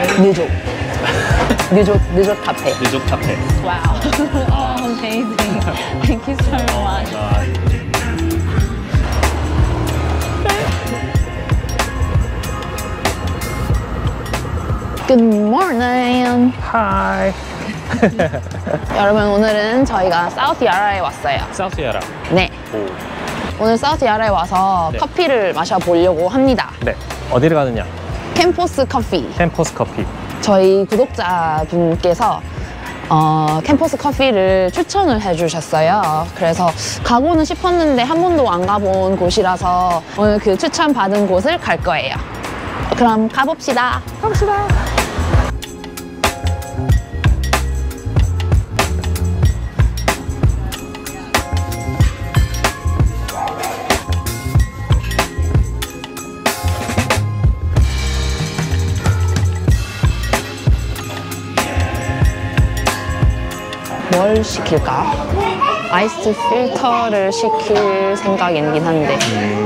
느족. 느족 카페. 느족 카페. Wow. Oh, amazing. Thank you so much. Good morning. Hi. 여러분, 오늘은 저희가 사우스 야라에 왔어요. 사우스 야라. 네. 오. 오늘 사우스 야라에 와서 네. 커피를 마셔보려고 합니다. 네. 어디를 가느냐? 캠퍼스 커피. 캠퍼스 커피. 저희 구독자분께서 캠퍼스 커피를 추천을 해주셨어요. 그래서 가고는 싶었는데 한 번도 안 가본 곳이라서 오늘 그 추천받은 곳을 갈 거예요. 그럼 가봅시다. 가봅시다. 뭘 시킬까? 아이스 필터를 시킬 생각이긴 한데.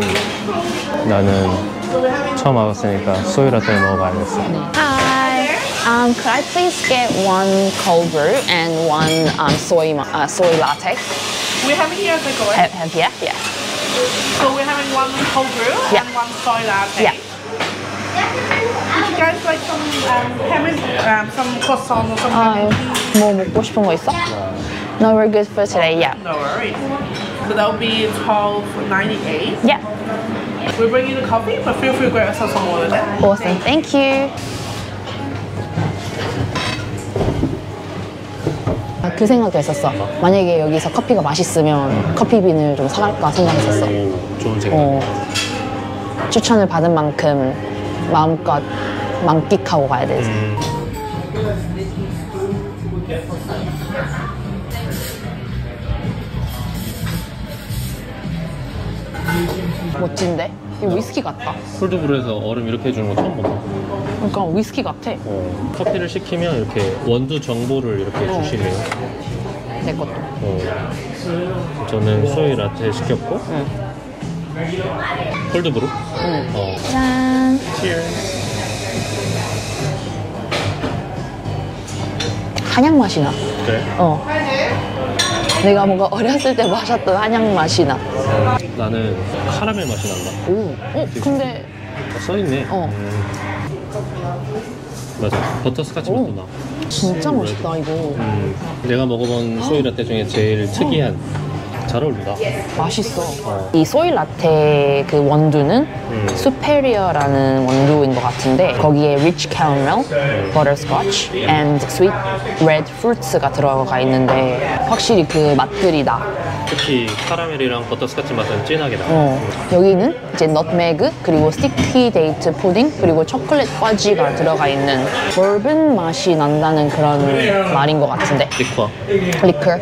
나는 처음 와봤으니까 소이 라떼를 먹어봐야겠어. Hi, could I please get one cold brew and one soy latte? We have it here as a go. Yeah, yeah. So we're having one cold brew Yeah. and one soy latte. Yeah. Would you guys like some some croissant or something? 뭐 먹고 싶은 거 있어? No, we're good for today. Yeah. No worries. So that will be $12.98. Yeah. We'll bring you the coffee, but feel free to grab yourself some water there. Awesome. Thank you. 그 생각도 했었어. 만약에 여기서 커피가 맛있으면 커피빈을 좀 사갈까 생각했었어. 오, 좋은 생각. 추천을 받은 만큼 마음껏 만끽하고 가야 되지. 멋진데? 이거 위스키 같다. 콜드브루에서 얼음 이렇게 해주는 거 처음 본다. 그러니까 위스키 같아. 커피를 시키면 이렇게 원두 정보를 이렇게 주시네요. 내 것도. 저는 소이 라떼 시켰고 콜드브루. 짠. 한약 맛이 나. 그래? 내가 뭔가 어렸을 때 마셨던 한약 맛이 나. 나는 카라멜 맛이 난다. 오, 근데 써있네. 맞아. 버터스카치 맛도 나. 진짜 멋있다 이거. 내가 먹어본 소이 라떼 중에 제일 특이한. 잘 어울린다. 맛있어. 이 소이 라떼 그 원두는 superior라는 원두인 것 같은데 거기에 rich caramel, butterscotch, and sweet red fruits가 들어가 있는데 확실히 그 맛들이 나. 특히 카라멜이랑 버터스카치 맛은 진하게 나. 여기는 이제 넛메그 그리고 스티키 데이트 푸딩 그리고 초콜릿 퍼지가 들어가 있는 버번 맛이 난다는 그런 말인 것 같은데. 리커.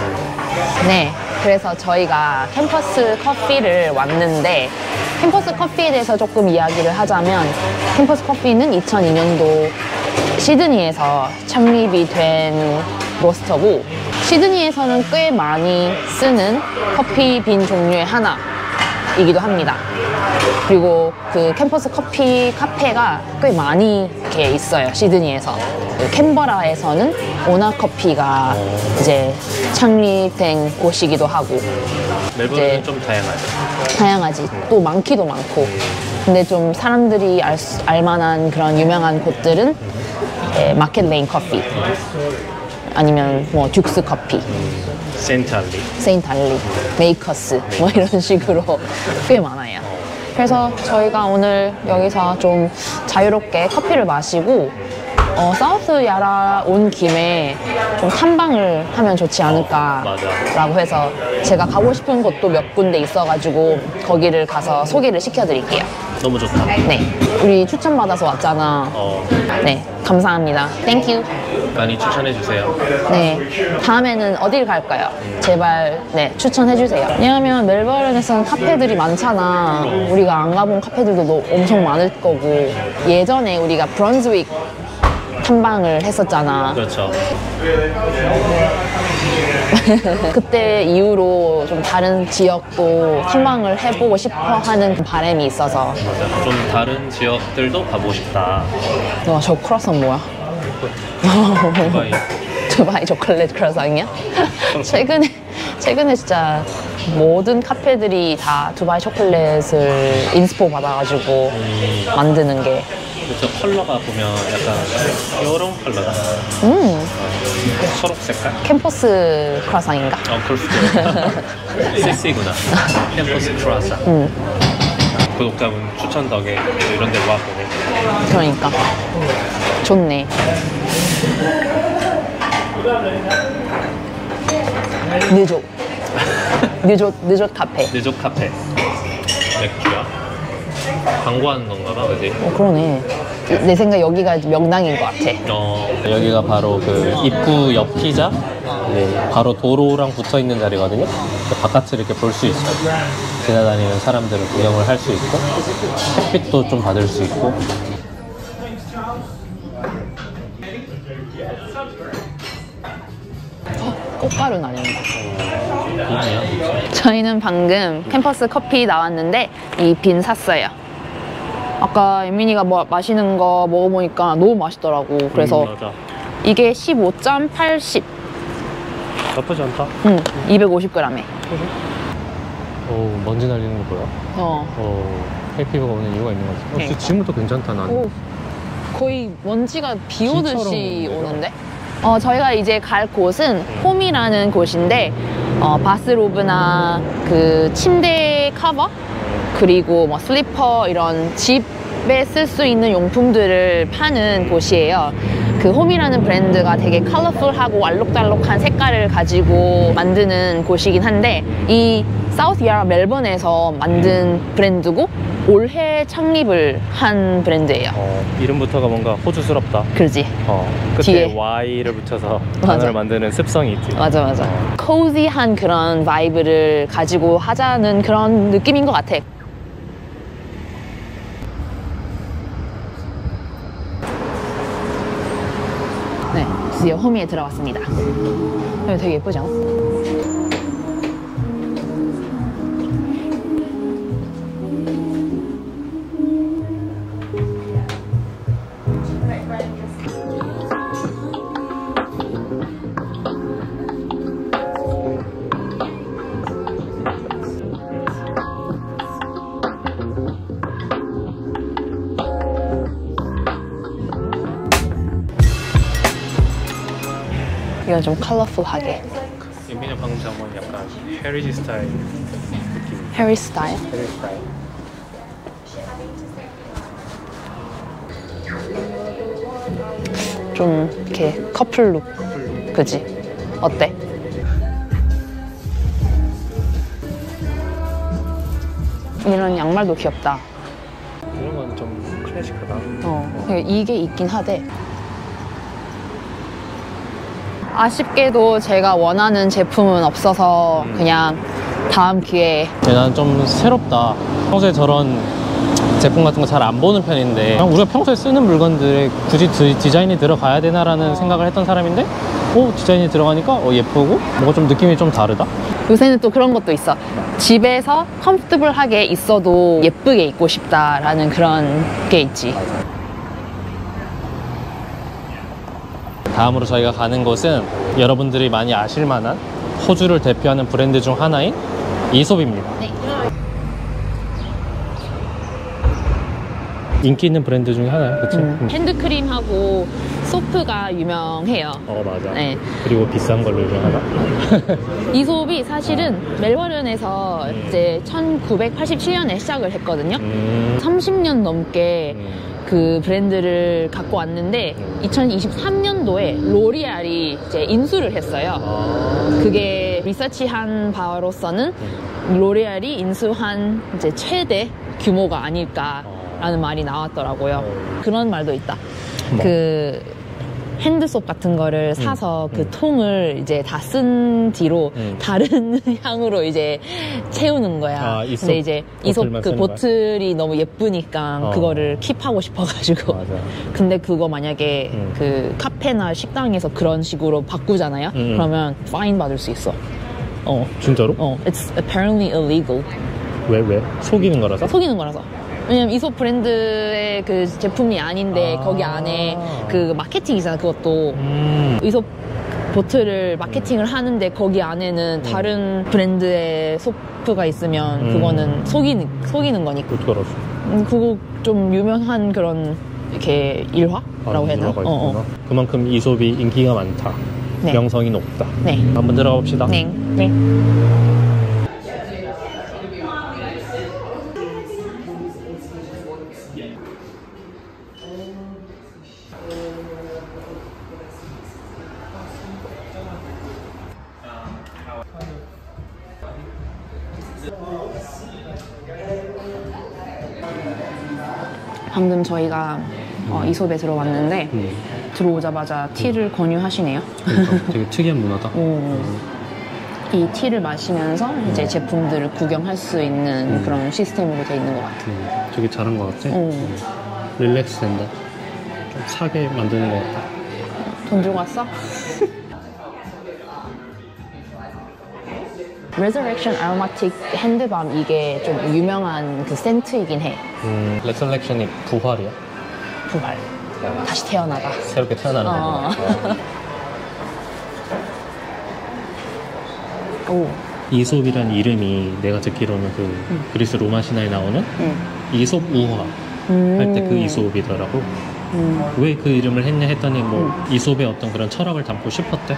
네. 그래서 저희가 캠퍼스 커피를 왔는데 캠퍼스 커피에 대해서 조금 이야기를 하자면 캠퍼스 커피는 2002년도 시드니에서 창립이 된 로스터고 시드니에서는 꽤 많이 쓰는 커피 빈 종류의 하나이기도 합니다. 그리고 그 캠퍼스 커피 카페가 꽤 많이 이렇게 있어요. 시드니에서. 캔버라에서는 오나 커피가 이제 창립된 곳이기도 하고. 멜버른은 좀 다양하지. 또 많기도 많고. 근데 좀 사람들이 알만한 그런 유명한 곳들은 마켓 레인 커피 아니면 뭐 듀크스 커피, 세인트 알리, 메이커스 뭐 이런 식으로 꽤 많아요. 그래서 저희가 오늘 여기서 좀 자유롭게 커피를 마시고 사우스 야라 온 김에 좀 탐방을 하면 좋지 않을까라고 해서 제가 가고 싶은 곳도 몇 군데 있어가지고 거기를 가서 소개를 시켜드릴게요. 너무 좋다. 네, 우리 추천받아서 왔잖아. 네, 감사합니다. Thank you. 많이 추천해주세요. 네, 다음에는 어딜 갈까요? 제발 네 추천해주세요. 왜냐하면 멜버른에서는 카페들이 많잖아. 우리가 안 가본 카페들도 엄청 많을 거고 예전에 우리가 브런즈윅 탐방을 했었잖아. 그렇죠. 그때 이후로 좀 다른 지역도 탐방을 해보고 싶어 하는 바람이 있어서. 맞아. 좀 다른 지역들도 가보고 싶다. 와, 저 크로아상 뭐야? 두바이. 두바이 초콜릿 크로아상이야? 최근에 진짜 모든 카페들이 다 두바이 초콜릿을 인스포 받아가지고 만드는 게. 저 컬러가 보면 약간 이런 컬러다. 초록 색깔? 캠퍼스 크로아상인가? 그럴 수도 있어. 섹시구나. 캠퍼스 크루아상. 구독자분 추천 덕에 이런 데 와보네. 그러니까 좋네. 느조 카페. 느조 카페. 맥주야. 광고하는 건가 봐, 그지? 그러네. 내 생각 여기가 명당인 것 같아. 여기가 바로 그 입구 옆 피자. 네, 바로 도로랑 붙어 있는 자리거든요. 바깥을 이렇게 볼 수 있어요. 지나다니는 사람들을 구경을 할 수 있고, 햇빛도 좀 받을 수 있고. 꽃가루 나뉩니다. 빈이야? 저희는 방금 캠퍼스 커피 나왔는데 이 빈 샀어요. 아까 예민이가 뭐 마시는 거 먹어보니까 너무 맛있더라고. 그래서 맞아. 이게 15.80. 나쁘지 않다. 250g에. 오, 먼지 날리는 거 뭐야? 해피버가 오는 이유가 있는 거지. 그러니까. 지금부터 괜찮다, 나는. 오, 거의 먼지가 비 오듯이 비처럼 오는데? 저희가 이제 갈 곳은 홈이라는 곳인데 바스로브나 그 침대 커버 그리고 뭐 슬리퍼 이런 집에 쓸 수 있는 용품들을 파는 곳이에요. 그 홈이라는 브랜드가 되게 컬러풀하고 알록달록한 색깔을 가지고 만드는 곳이긴 한데 이 사우스야라 멜번에서 만든 브랜드고 올해 창립을 한 브랜드예요. 이름부터가 뭔가 호주스럽다. 그렇지. 끝에 뒤에. Y를 붙여서 맞아. 단어를 만드는 습성이 있지. 맞아. 코지한 그런 바이브를 가지고 하자는 그런 느낌인 것 같아. 네, 드디어 홈이에 들어왔습니다. 여기 되게 예쁘지 않아? 이건 좀 컬러풀하게. 예민이 방금 잡은 약간 헤리지 스타일 느낌. 해리 스타일. 헤리 스타일. 좀 이렇게 커플룩. 그지? 어때? 이런 양말도 귀엽다. 이런 건 좀 클래식하다. 이게 있긴 하대. 아쉽게도 제가 원하는 제품은 없어서 그냥 다음 기회에. 난 좀 새롭다. 평소에 저런 제품 같은 거 잘 안 보는 편인데 그냥 우리가 평소에 쓰는 물건들에 굳이 디자인이 들어가야 되나라는 생각을 했던 사람인데 디자인이 들어가니까 예쁘고 뭔가 좀 느낌이 좀 다르다. 요새는 또 그런 것도 있어. 집에서 컴포터블하게 있어도 예쁘게 입고 싶다라는 그런 게 있지. 다음으로 저희가 가는 곳은 여러분들이 많이 아실 만한 호주를 대표하는 브랜드 중 하나인 이솝입니다. 네. 인기 있는 브랜드 중에 하나야, 그치? 핸드크림하고 소프가 유명해요. 맞아. 네. 그리고 비싼 걸로 유명하다. 이솝이 사실은 멜버른에서 이제 1987년에 시작을 했거든요. 30년 넘게 그 브랜드를 갖고 왔는데 2023년도에 로리알이 이제 인수를 했어요. 그게 리서치한 바로서는 로리알이 인수한 이제 최대 규모가 아닐까라는 말이 나왔더라고요. 그런 말도 있다. 뭐? 그 핸드솝 같은 거를 사서 그 통을 이제 다 쓴 뒤로 다른 향으로 이제 채우는 거야. 아, 이솝 근데 이제 이솝 보틀만 그 쓰는 거야? 보틀이 너무 예쁘니까 그거를 킵하고 싶어가지고. 맞아. 근데 그거 만약에 그 카페나 식당에서 그런 식으로 바꾸잖아요. 그러면 파인 받을 수 있어. 진짜로? It's apparently illegal. 왜? 속이는 거라서? 속이는 거라서. 왜냐면 이솝 브랜드의 그 제품이 아닌데 거기 안에 그 마케팅이잖아. 그것도 이솝 보틀을 마케팅을 하는데 거기 안에는 다른 브랜드의 소프가 있으면 그거는 속이는 거니까. 어떻게 알았어? 그거 좀 유명한 그런 이렇게 일화라고 해야 되나? 문화가 있구나. 그만큼 이솝이 인기가 많다. 네. 명성이 높다. 네. 한번 들어가 봅시다. 네. 네. 방금 저희가 이솝에 들어왔는데 들어오자마자 티를 권유하시네요. 그러니까 되게 특이한 문화다. 이 티를 마시면서 이제 제품들을 구경할 수 있는 그런 시스템으로 돼 있는 것 같아요. 되게 잘한 것 같아. 릴렉스 된다. 좀 사게 만드는 것 같다. 돈 주고 왔어? Resurrection Aromatic 핸드밤 이게 좀 유명한 그 센트이긴 해. 레설렉션이 부활이야? 부활. 다시 태어나가. 새롭게 태어나는 거구나. 오. 이솝이란 이름이 내가 듣기로는 그 그리스 로마 신화에 나오는 이솝 우화 할 때 그 이솝이더라고. 왜 그 이름을 했냐 했더니 뭐 이솝의 어떤 그런 철학을 담고 싶었대.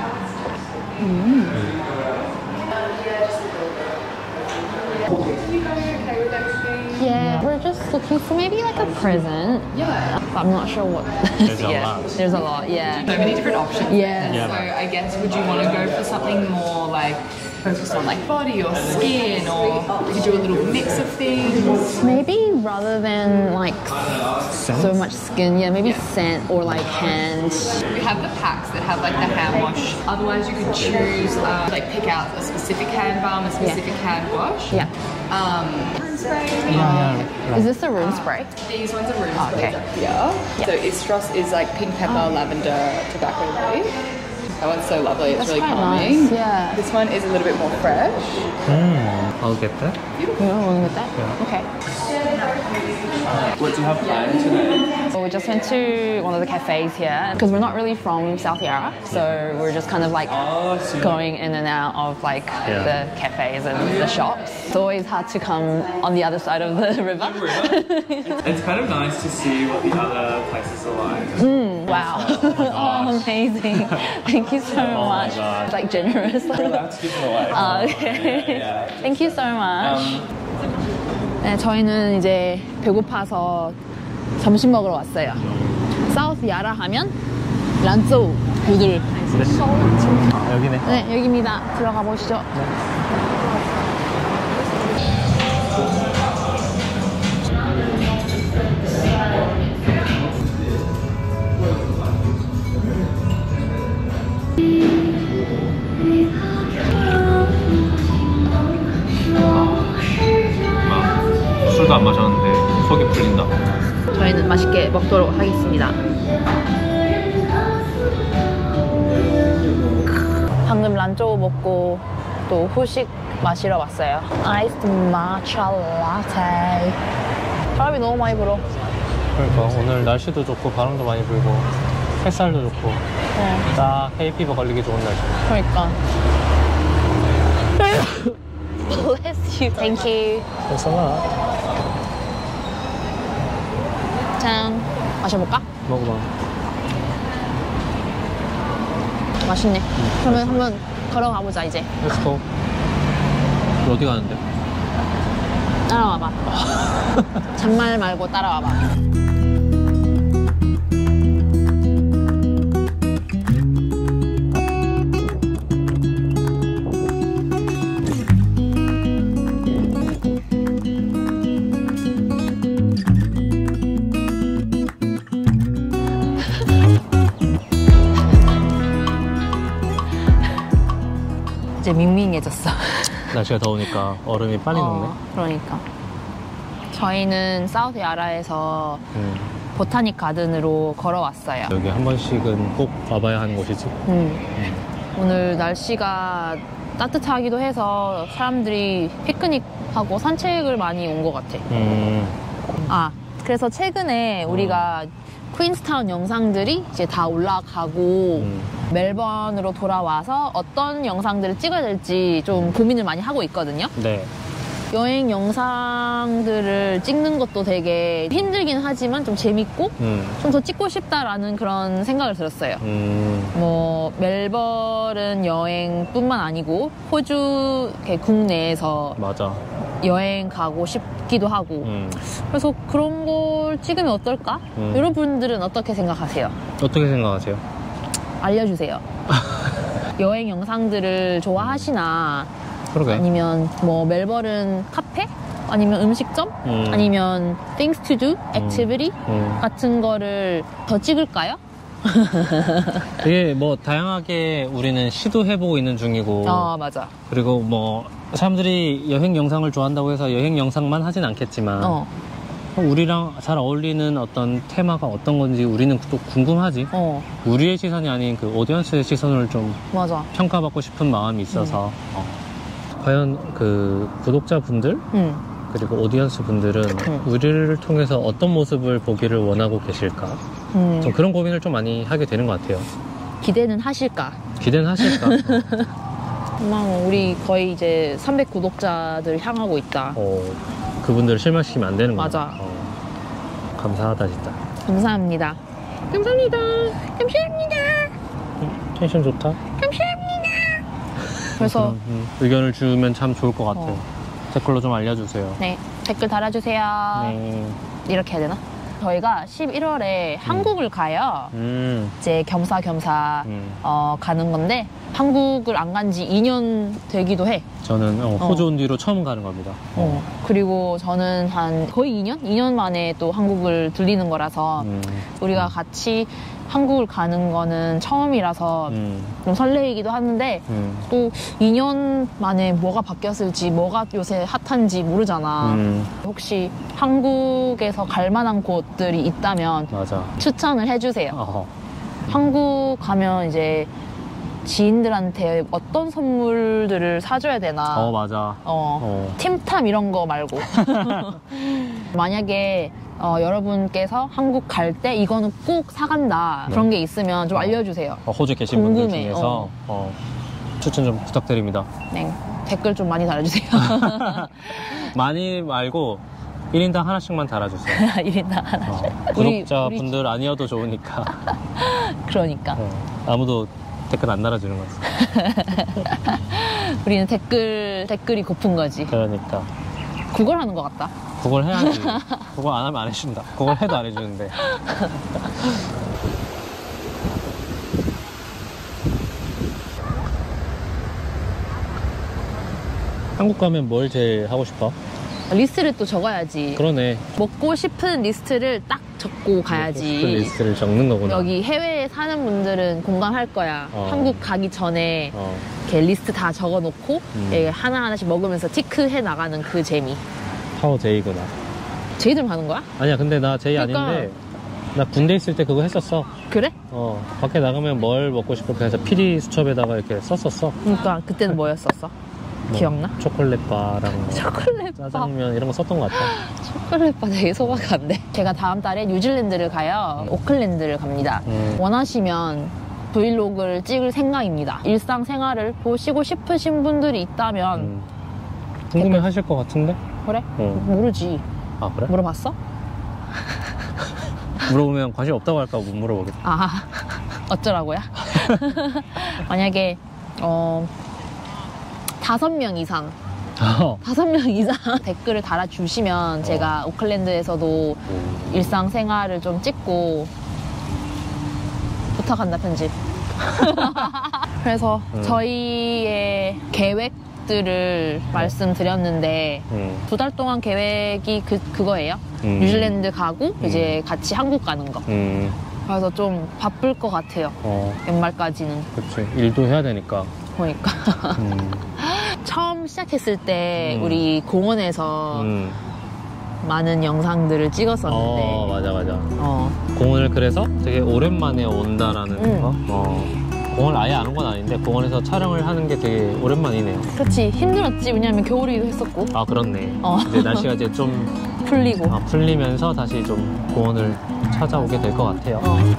Yeah, we're just looking for maybe like a present. Yeah. But I'm not sure what. There's a lot. There's a lot, yeah. So many different options. Yeah. Yeah. So I guess would you want to go for something more like focused on like body or skin, or we could do a little mix of things? Maybe rather than like so much skin, yeah, maybe scent or like hands. We have the packs that have like the hand wash. Otherwise, you could choose like pick out a specific hand balm, a specific hand wash. Yeah. Room spray. Is this a room spray? These ones are room Oh, spray. okay. Yeah. So Istros is like pink pepper, lavender, tobacco leaf. That one's so lovely. It's That's really quite calming. nice, yeah. This one is a little bit more fresh. I'll get that. You want with that? Yeah. Okay. What do you have planned today? So we just went to one of the cafes here because we're not really from South Yarra, so we're just kind of like going in and out of like the cafes and the shops. It's always hard to come on the other side of the river. It's kind of nice to see what the other places are like. Wow. Oh, amazing. Thank you so much. God. Like generous. That's given away. Okay. Thank you so much. 네, 저희는 이제 배고파서 점심 먹으러 왔어요. 사우스 야라 하면 란쏘 누들. 여기네. 네, 여기입니다. 들어가 보시죠. 술도 안 마셨는데 속이 풀린다. 저희는 맛있게 먹도록 하겠습니다. 방금 란쪼 먹고 또 후식 마시러 왔어요. 아이스 마차 라테. 바람이 너무 많이 불어. 그러니까 오늘 날씨도 좋고 바람도 많이 불고 햇살도 좋고 딱 헤이피버 걸리기 좋은 날씨. 그러니까. Bless you. Thank you. 괜찮아. 짠. 마셔볼까? 먹어봐. 맛있네. 그러면 한번 걸어가보자 이제. Let's go. 어디 가는데? 따라와봐. 잔말 말고 따라와봐. 이제 밍밍해졌어. 날씨가 더우니까 얼음이 빨리 녹네. 그러니까. 저희는 사우디아라에서 음. 보타닉 가든으로 걸어왔어요. 여기 한 번씩은 꼭 와봐야 하는 곳이지. 오늘 날씨가 따뜻하기도 해서 사람들이 피크닉하고 산책을 많이 온 것 같아. 그래서 최근에 우리가 퀸스타운 영상들이 이제 다 올라가고 멜번으로 돌아와서 어떤 영상들을 찍어야 될지 좀 고민을 많이 하고 있거든요. 네. 여행 영상들을 찍는 것도 되게 힘들긴 하지만 좀 재밌고 좀 더 찍고 싶다라는 그런 생각을 들었어요. 뭐 멜버른 여행뿐만 아니고 호주 이렇게 국내에서 맞아. 여행 가고 싶기도 하고 그래서 그런 걸 찍으면 어떨까? 여러분들은 어떻게 생각하세요? 어떻게 생각하세요? 알려주세요. 여행 영상들을 좋아하시나? 그러게. 아니면 뭐 멜버른 카페? 아니면 음식점? 아니면 things to do, activity 같은 거를 더 찍을까요? 되게 뭐 다양하게 우리는 시도해보고 있는 중이고. 맞아. 그리고 뭐 사람들이 여행 영상을 좋아한다고 해서 여행 영상만 하진 않겠지만 우리랑 잘 어울리는 어떤 테마가 어떤 건지 우리는 또 궁금하지. 우리의 시선이 아닌 그 오디언스의 시선을 좀 맞아. 평가받고 싶은 마음이 있어서 과연 그 구독자분들 그리고 오디언스 분들은 우리를 통해서 어떤 모습을 보기를 원하고 계실까? 좀 그런 고민을 좀 많이 하게 되는 것 같아요. 기대는 하실까? 기대는 하실까? 우리 거의 이제 300 구독자들 향하고 있다. 그분들을 실망시키면 안 되는 거야. 맞아. 감사하다 진짜. 감사합니다. 감사합니다. 감사합니다. 텐션 좋다. 감사합니다. 그래서 의견을 주면 참 좋을 것 같아요. 댓글로 좀 알려주세요. 네, 댓글 달아주세요. 네. 이렇게 해야 되나? 저희가 11월에 한국을 가요. 이제 겸사겸사 가는 건데 한국을 안 간 지 2년 되기도 해. 저는 호주 온 뒤로 처음 가는 겁니다. 그리고 저는 한 거의 2년 만에 또 한국을 들리는 거라서 우리가 같이 한국을 가는 거는 처음이라서 좀 설레이기도 하는데 또 2년 만에 뭐가 바뀌었을지 뭐가 요새 핫한지 모르잖아. 혹시 한국에서 갈 만한 곳들이 있다면 맞아. 추천을 해주세요. 한국 가면 이제 지인들한테 어떤 선물들을 사줘야 되나. 맞아. 팀탐 이런 거 말고. 만약에 여러분께서 한국 갈 때 이거는 꼭 사간다 그런 게 있으면 좀 알려주세요. 호주 계신 분들 궁금해. 중에서 추천 좀 부탁드립니다. 네, 댓글 좀 많이 달아주세요. 많이 말고 1인당 하나씩만 달아주세요. 1인당 하나. 구독자분들 아니어도 좋으니까. 그러니까. 아무도 댓글 안 달아주는 거지. 우리는 댓글이 고픈 거지. 그러니까. 구걸 하는 것 같다. 그걸 해야지. 그걸 안 하면 안 해준다. 그걸 해도 안 해주는데. 한국 가면 뭘 제일 하고 싶어? 리스트를 또 적어야지. 그러네. 먹고 싶은 리스트를 딱 적고 가야지. 그 리스트를 적는 거구나. 여기 해외에 사는 분들은 공감할 거야. 한국 가기 전에 이렇게 리스트 다 적어놓고 하나하나씩 먹으면서 티크해 나가는 그 재미. 파워 제이구나. 제이들 하는 거야? 아니야, 근데 나 제이 그러니까. 아닌데 나 군대 있을 때 그거 했었어. 그래? 밖에 나가면 뭘 먹고 싶을까 해서 피리 수첩에다가 이렇게 썼었어. 그러니까 그때는 뭐였었어? 기억나? 초콜릿 바랑 초콜릿 바. 짜장면 이런 거 썼던 것 같아. 초콜릿 바 되게 소화가 안 돼. 제가 다음 달에 뉴질랜드를 가요. 오클랜드를 갑니다. 원하시면 브이로그를 찍을 생각입니다. 일상생활을 보시고 싶으신 분들이 있다면 궁금해 하실 것 같은데? 그래? 모르지. 아, 그래? 물어봤어? 물어보면 관심 없다고 할까 못 물어보겠다. 어쩌라고요? 만약에 5명 이상 5명 이상 댓글을 달아주시면 제가 오클랜드에서도 일상생활을 좀 찍고 부탁한다 편집. 그래서 저희의 계획들을 말씀드렸는데 2달 동안 계획이 그거예요. 뉴질랜드 가고 이제 같이 한국 가는 거. 그래서 좀 바쁠 것 같아요. 연말까지는. 그치. 일도 해야 되니까. 그러니까. 처음 시작했을 때 우리 공원에서 많은 영상들을 찍었었는데 맞아. 공원을 그래서 되게 오랜만에 온다라는 거. 공원을 아예 안 온 건 아닌데 공원에서 촬영을 하는 게 되게 오랜만이네요. 그치, 힘들었지. 왜냐면 겨울이기도 했었고. 아, 그렇네. 어. 이제 날씨가 이제 좀 풀리고. 풀리면서 다시 좀 공원을 찾아오게 될 것 같아요.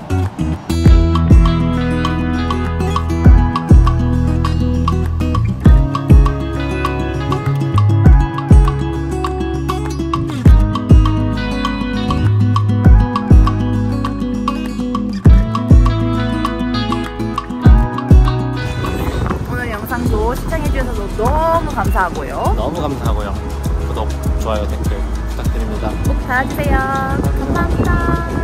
오늘 영상도 시청해주셔서 너무 감사하고요. 너무 감사하고요. 구독, 좋아요, 댓글 부탁드립니다. 꼭 달아주세요. 감사합니다.